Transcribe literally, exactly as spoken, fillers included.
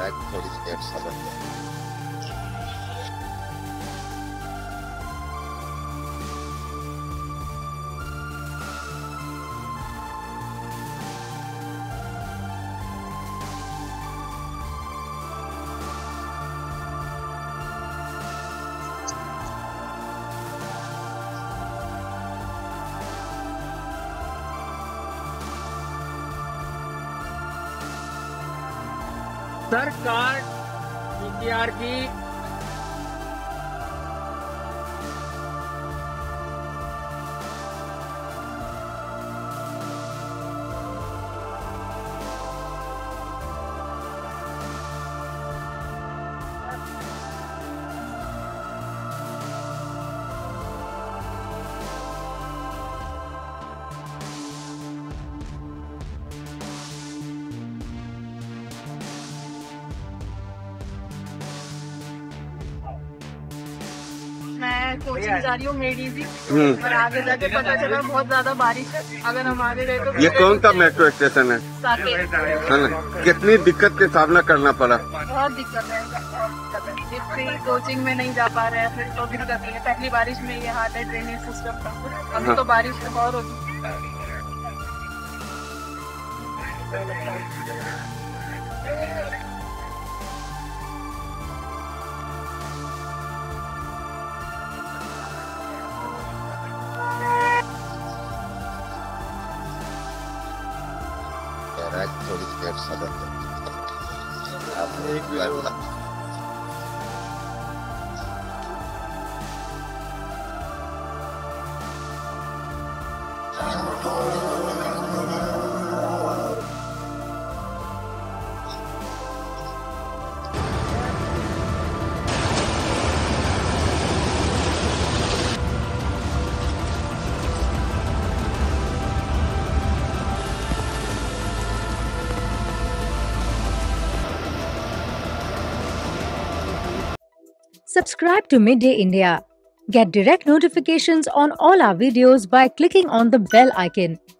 थोड़ी देर सब्र करो। सरकार डीपीआर की मैं कोचिंग जा रही हूँ मेड इजी, और आगे जाके पता चला बहुत ज्यादा बारिश है। अगर हम आगे गए तो ये कौन सा मेट्रो स्टेशन है? साकेत है ना? कितनी दिक्कत के सामना करना पड़ा? बहुत दिक्कत है। जिससे कोचिंग में नहीं जा पा रहे हैं फिर तो दिक्कत है। पहली बारिश में ये हार्ड है ड्रेनेज सिस्टम का। अभी तो बारिश और होगी। थोड़ी देर सब्र करो। अब एक Subscribe to Midday India. Get direct notifications on all our videos by clicking on the bell icon.